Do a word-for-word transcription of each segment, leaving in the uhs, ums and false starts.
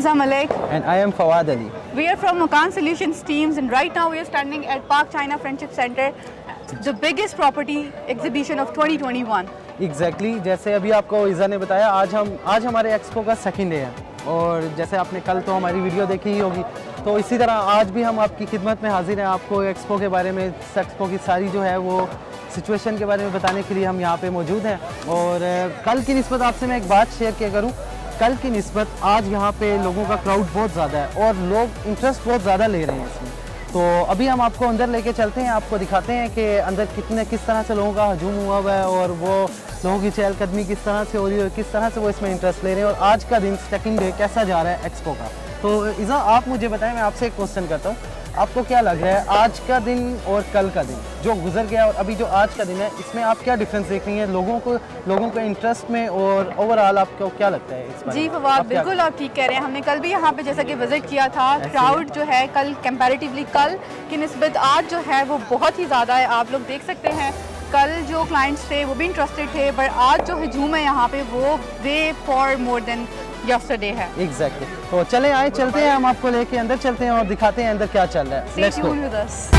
Iza Malik. And I am Fawad Ali. We are from Makan Solutions teams, and right now we are standing at Park China Friendship Center, the biggest property exhibition of twenty twenty-one. Exactly. जैसे अभी आपको इज़ा ने बताया, आज हम आज हमारे expo का सेकंड डे है, और जैसे आपने कल तो हमारी वीडियो देखी ही होगी, तो इसी तरह आज भी हम आपकी खिदमत में हाजिर हैं। आपको एक्सपो के बारे में, एक्सपो की सारी जो है वो सिचुएशन के बारे में बताने के लिए हम यहाँ पे मौजूद हैं। और कल की निस्बत आपसे मैं एक बात शेयर किया करूँ, कल की निस्बत आज यहाँ पे लोगों का क्राउड बहुत ज़्यादा है और लोग इंटरेस्ट बहुत ज़्यादा ले रहे हैं इसमें। तो अभी हम आपको अंदर लेके चलते हैं, आपको दिखाते हैं कि अंदर कितने किस तरह से लोगों का हजूम हुआ हुआ है और वो लोगों की चहलकदमी किस तरह से हो रही है, किस तरह से वो इसमें इंटरेस्ट ले रहे हैं, और आज का दिन सेकंड डे कैसा जा रहा है एक्सपो का। तो इज़ा, आप मुझे बताएं, मैं आपसे एक क्वेश्चन करता हूँ, आपको क्या लग रहा है आज का दिन और कल का दिन जो गुजर गया और अभी जो आज का दिन है, इसमें आप क्या डिफरेंस देख रही हैं लोगों को, लोगों के इंटरेस्ट में, और ओवरऑल आपको क्या लगता है इस बारे में? जी फवाद, बिल्कुल आप ठीक कह रहे हैं। हमने कल भी यहाँ पे जैसा कि विजिट किया था, क्राउड जो है कल कंपैरेटिवली कल की निस्बत आज जो है वो बहुत ही ज़्यादा है। आप लोग देख सकते हैं कल जो क्लाइंट्स थे वो भी इंटरेस्टेड थे, बट आज जो हजूम है यहाँ पे वो way for more than yesterday है। Exactly exactly. तो चले आए, चलते हैं, हम आपको लेके अंदर चलते हैं और दिखाते हैं अंदर क्या चल रहा है। Stay tuned with us.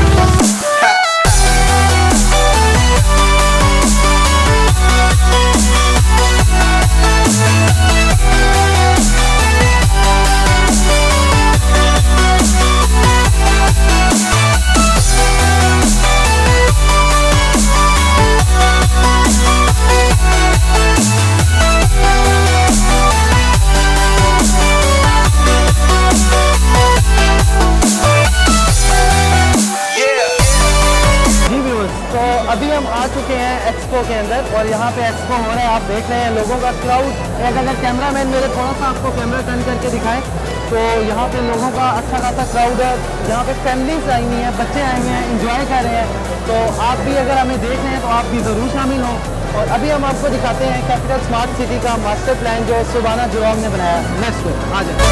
अभी हम आ चुके हैं एक्सपो के अंदर, और यहाँ पे एक्सपो हो रहा है, आप देख रहे हैं लोगों का क्राउड। अगर कैमरा मैन मेरे थोड़ा सा आपको कैमरा टर्न करके दिखाएं तो यहाँ पे लोगों का अच्छा खासा क्राउड है। यहाँ पे फैमिलीज आई हुई हैं, बच्चे आए हुए हैं, इंजॉय कर रहे हैं। तो आप भी अगर हमें देख रहे हैं तो आप भी ज़रूर शामिल हों। और अभी हम आपको दिखाते हैं कैपिटल स्मार्ट सिटी का मास्टर प्लान जो सुबाना जुराम ने बनाया। नेक्स्ट को आ जाए।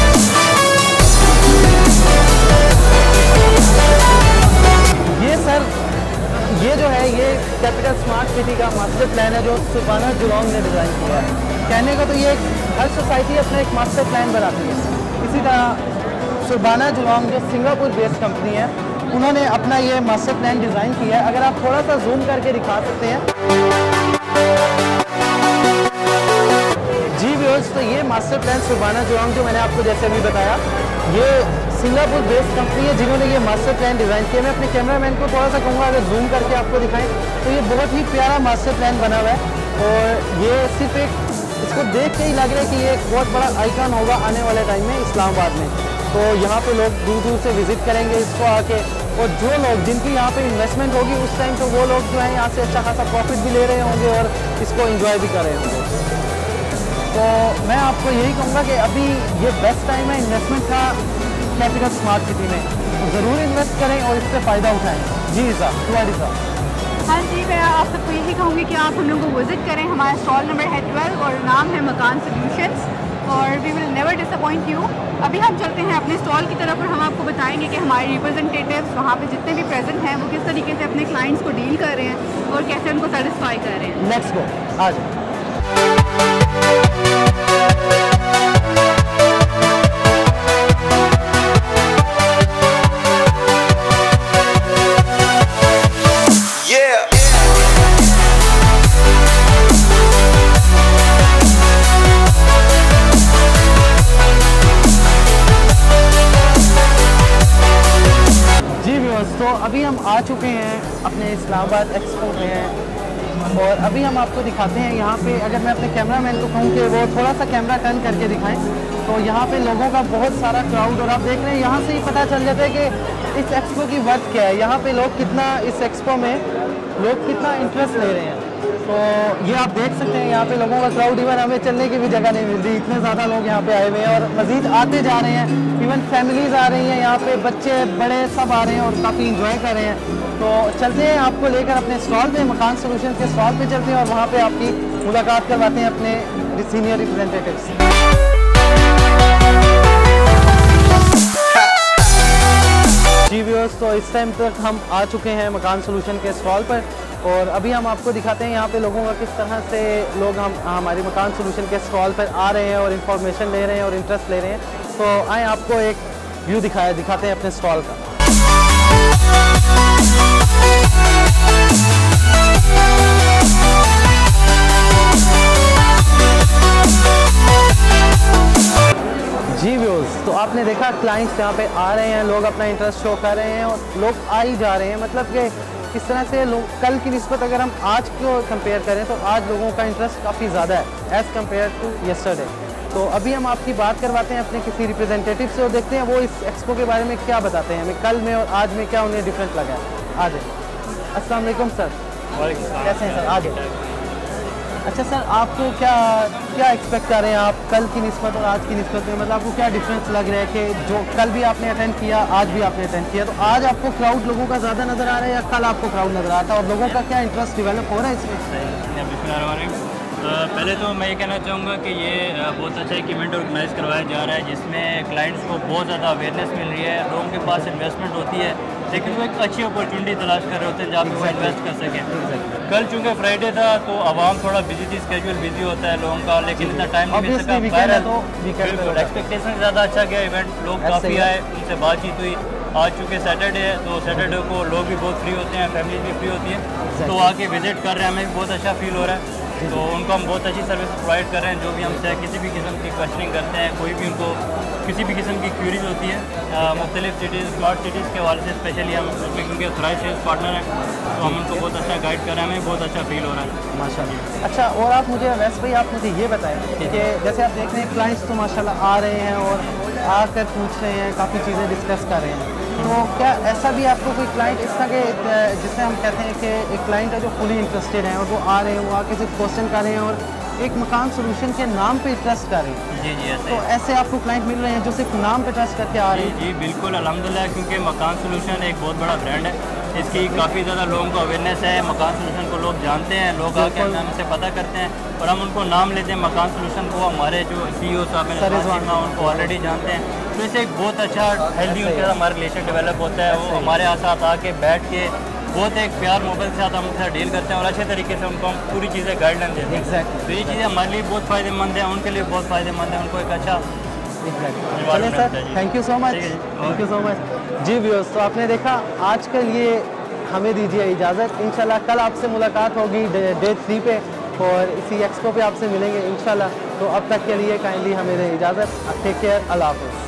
ये सर, ये जो है ये कैपिटल स्मार्ट सिटी का मास्टर प्लान है जो सुबाना जुराम ने डिज़ाइन किया है। कहने को तो ये हर सोसाइटी अपना एक मास्टर प्लान बनाती है, इसी तरह सुबाना जुराम जो सिंगापुर बेस्ड कंपनी है, उन्होंने अपना ये मास्टर प्लान डिज़ाइन किया है। अगर आप थोड़ा सा जूम करके दिखा सकते हैं जी व्यूअर्स, तो ये मास्टर प्लान सुबाना जुराम जो मैंने आपको जैसे अभी बताया, ये सिंगापुर बेस्ड कंपनी है जिन्होंने ये मास्टर प्लान डिज़ाइन किया। मैं अपने कैमरामैन को थोड़ा सा कहूँगा अगर जूम करके आपको दिखाएं तो ये बहुत ही प्यारा मास्टर प्लान बना हुआ है, और ये सिर्फ एक, इसको देख के ही लग रहा है कि ये एक बहुत बड़ा आइकन होगा आने वाले टाइम में इस्लामाबाद में। तो यहाँ पे लोग दूर दूर से विज़िट करेंगे इसको आके, और जो लोग जिनकी यहाँ पे इन्वेस्टमेंट होगी उस टाइम तो वो लोग जो है यहाँ से अच्छा खासा प्रॉफिट भी ले रहे होंगे और इसको इंजॉय भी कर रहे होंगे। तो मैं आपको यही कहूँगा कि अभी ये बेस्ट टाइम है इन्वेस्टमेंट का कैपिटल स्मार्ट सिटी में, तो ज़रूर इन्वेस्ट करें और इससे फ़ायदा उठाएं। जी सर, तुम्हारी साहब। हाँ जी, मैं आप सबको यही कहूँगी कि आप हम लोग को विज़िट करें। हमारा स्टॉल नंबर है ट्वेल्व और नाम है मकान सॉल्यूशंस, और we will never disappoint you. अभी हम चलते हैं अपने स्टॉल की तरफ और हम आपको बताएंगे कि हमारे रिप्रेजेंटेटिव्स वहाँ पे जितने भी प्रेजेंट हैं वो किस तरीके से अपने क्लाइंट्स को डील कर रहे हैं और कैसे उनको सेटिस्फाई कर रहे हैं। नेक्स्ट गो, आ जाओ। तो अभी हम आ चुके हैं अपने इस्लामाबाद एक्सपो में, और अभी हम आपको दिखाते हैं यहाँ पे, अगर मैं अपने कैमरामैन को कहूँ कि वो थोड़ा सा कैमरा टर्न करके दिखाएं तो यहाँ पे लोगों का बहुत सारा क्राउड, और आप देख रहे हैं यहाँ से ही पता चल जाता है कि इस एक्सपो की वर्थ क्या है, यहाँ पे लोग कितना, इस एक्सपो में लोग कितना इंटरेस्ट ले रहे हैं। तो ये आप देख सकते हैं यहाँ पे लोगों का क्राउड, इवन हमें चलने की भी जगह नहीं मिल रही, इतने ज़्यादा लोग यहाँ पे आए हुए हैं और मज़ीद आते जा रहे हैं। इवन फैमिलीज़ आ रही हैं यहाँ पे, बच्चे बड़े सब आ रहे हैं और काफ़ी इंजॉय कर रहे हैं। तो चलते हैं, आपको लेकर अपने स्टॉल पे, मकान सॉल्यूशन के स्टॉल पे चलते हैं और वहाँ पे आपकी मुलाकात करवाते हैं अपने सीनियर रिप्रेजेंटेटिव से। जी व्यूअर्स, तो इस टाइम तक हम आ चुके हैं मकान सॉल्यूशन के स्टॉल पर, और अभी हम आपको दिखाते हैं यहाँ पे लोगों का किस तरह से लोग हम हमारे मकान सॉल्यूशन के स्टॉल पर आ रहे हैं और इन्फॉर्मेशन ले रहे हैं और इंटरेस्ट ले रहे हैं। तो आए आपको एक व्यू दिखाया दिखाते हैं अपने स्टॉल का। जी व्यूज़, तो आपने देखा क्लाइंट्स यहाँ पे आ रहे हैं, लोग अपना इंटरेस्ट शो कर रहे हैं और लोग आ ही जा रहे हैं। मतलब कि इस तरह से लोग कल की निस्बत अगर हम आज को कंपेयर करें तो आज लोगों का इंटरेस्ट काफ़ी ज़्यादा है एज़ कम्पेयर टू यस्टरडे। तो अभी हम आपकी बात करवाते हैं अपने किसी रिप्रेजेंटेटिव से और देखते हैं वो इस एक्सपो के बारे में क्या बताते हैं, हमें कल में और आज में क्या उन्हें डिफरेंट लगा है। आ जाए। अस्सलाम वालेकुम सर। कैसे हैं सर? आ जाए। अच्छा सर, आपको क्या क्या एक्सपेक्ट कर रहे हैं आप कल की निस्बत और आज की निस्बत में? मतलब आपको क्या डिफरेंस लग रहा है कि जो कल भी आपने अटेंड किया आज भी आपने अटेंड किया, तो आज आपको क्राउड लोगों का ज़्यादा नज़र आ रहा है या कल आपको क्राउड नज़र आता है और लोगों का क्या इंटरेस्ट डेवलप हो रहा है इसमें? पहले तो मैं ये कहना चाहूँगा कि ये बहुत अच्छा एक इवेंट ऑर्गेनाइज़ करवाया जा रहा है जिसमें क्लाइंट्स को बहुत ज़्यादा अवेयरनेस मिल रही है। लोगों के पास इन्वेस्टमेंट होती है लेकिन वो एक अच्छी अपॉर्चुनिटी तलाश कर रहे होते हैं जहाँ पे वो इन्वेस्ट कर सकें। कल चूँकि फ्राइडे था तो आवाम थोड़ा बिजी थी, स्केड्यूल बिजी होता है लोगों का, लेकिन इतना टाइम नहीं मिल सका। बिल्कुल एक्सपेक्टेशन ज़्यादा अच्छा गया इवेंट, लोग काफ़ी आए, उनसे बातचीत हुई। आज चूँकि सैटरडे है तो सैटरडे को लोग भी बहुत फ्री होते हैं, फैमिली भी फ्री होती है, तो आके विजिट कर रहे हैं, हमें भी बहुत अच्छा फील हो रहा है। तो उनको हम बहुत अच्छी सर्विस प्रोवाइड कर रहे हैं। जो भी हमसे किसी भी किस्म की क्वेश्चनिंग करते हैं, कोई भी उनको किसी भी किस्म की क्यूरीज होती है मुख्तलिफ सिटीज़ स्मार्ट सिटीज़ के हवाले से, स्पेशली हम क्योंकि ऑथराइज्ड सेल्स पार्टनर हैं तो हम उनको बहुत अच्छा गाइड कर रहे हैं, हमें बहुत अच्छा फील हो रहा है माशाल्लाह। अच्छा, और आप मुझे वैसे भाई आप मुझे ये बताएं कि जैसे आप देख रहे हैं क्लाइंट्स तो माशाल्लाह आ रहे हैं और आकर पूछ रहे हैं, काफ़ी चीज़ें डिस्कस कर रहे हैं, तो क्या ऐसा भी आपको कोई क्लाइंट इस तरह के जिससे हम कहते हैं कि एक क्लाइंट है जो फुली इंटरेस्टेड है और वो आ रहे हैं, वो आके सिर्फ क्वेश्चन कर रहे हैं और एक मकान सोल्यूशन के नाम पे ट्रस्ट कर रहे हैं? जी जी ऐसे तो ऐसे आपको क्लाइंट मिल रहे हैं जो सिर्फ नाम पे ट्रस्ट करके आ रहे हैं? जी बिल्कुल अल्हम्दुलिल्लाह, क्योंकि मकान सोल्यूशन एक बहुत बड़ा ब्रांड है, इसकी काफ़ी ज़्यादा लोगों को अवेयरनेस है। मकान सोल्यूशन को लोग जानते हैं, लोग आके हमसे पता करते हैं और हम उनको नाम लेते हैं मकान सोल्यूशन को। हमारे जो सी ई ओ साहब हैं उनको ऑलरेडी जानते हैं, तो इससे एक बहुत अच्छा हेल्दी उनके साथ हमारा रिलेशन डेवलप होता है। वो हमारे साथ आके बैठ के बहुत एक प्यार मोहब्बत के साथ हम उनके साथ डील करते हैं और अच्छे तरीके से उनको हम पूरी चीज़ें गाइडलाइन देते हैं। Exactly. तो ये चीज़ें हमारे लिए बहुत फ़ायदेमंद है, उनके लिए बहुत फ़ायदेमंद है, उनको एक अच्छा चलिए sir, thank you so much, thank you so much. जी व्यूअर्स, तो आपने देखा आज के लिए हमें दीजिए इजाज़त। इंशाल्लाह कल आपसे मुलाकात होगी डे थ्री पे और इसी एक्सपो पे आपसे मिलेंगे इंशाल्लाह। तो अब तक के लिए काइंडली हमें दें इजाज़त। टेक केयर, अल्लाह हाफ़िज़।